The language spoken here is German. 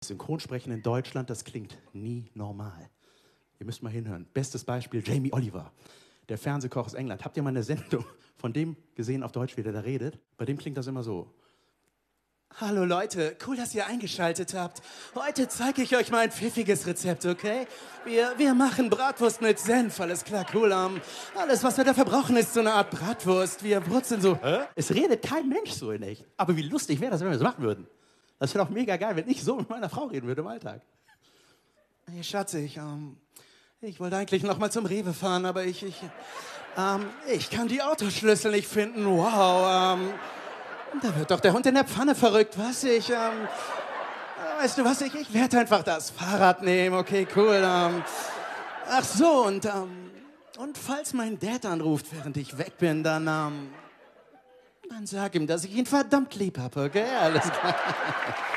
Synchronsprechen in Deutschland, das klingt nie normal. Ihr müsst mal hinhören. Bestes Beispiel, Jamie Oliver, der Fernsehkoch aus England. Habt ihr mal eine Sendung von dem gesehen auf Deutsch, wie der da redet? Bei dem klingt das immer so. Hallo Leute, cool, dass ihr eingeschaltet habt. Heute zeige ich euch mal ein pfiffiges Rezept, okay? Wir machen Bratwurst mit Senf, alles klar, cool. Alles, was wir dafür brauchen, ist so eine Art Bratwurst. Wir brutzeln so. Es redet kein Mensch so in echt. Aber wie lustig wäre das, wenn wir das machen würden? Das wäre doch mega geil, wenn ich so mit meiner Frau reden würde im Alltag. Hey Schatz, ich wollte eigentlich noch mal zum Rewe fahren, aber ich kann die Autoschlüssel nicht finden. Wow, da wird doch der Hund in der Pfanne verrückt, was? Weißt du was, ich werde einfach das Fahrrad nehmen, okay, cool. Ach so, und falls mein Dad anruft, während ich weg bin, dann sag ihm, dass ich ihn verdammt lieb habe, okay? Alles klar.